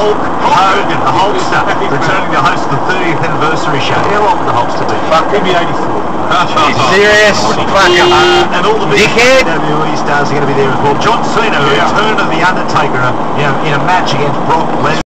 Hulk Hogan, the Hulkster, returning to host the 30th anniversary show. How old would the Hulkster be? Fuck, he'd be 84. Serious? And all the big Dickhead. WWE stars are going to be there as well. John Cena, the return of the Undertaker, in a match against Brock Lesnar.